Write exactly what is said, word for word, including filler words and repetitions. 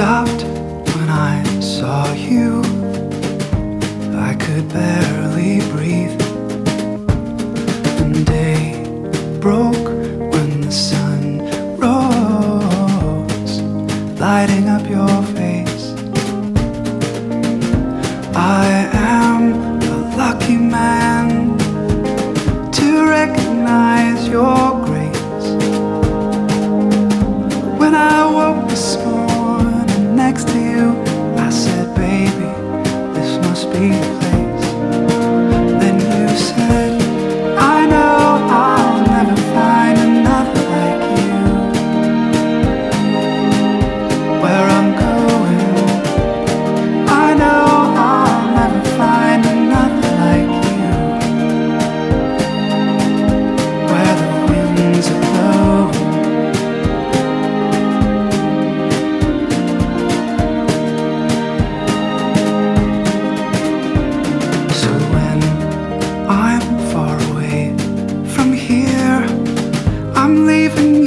stopped when I saw you. I could barely breathe. And day broke when the sun rose, lighting up your face. I am a lucky man to recognize your grace. When I woke this morning next to you, I said, baby, this must be the place. Then you said, I know I'll never find another like you. Where I'm going, I know I'll never find another like you. Where the winds are blowing, so when I'm far away from here, I'm leaving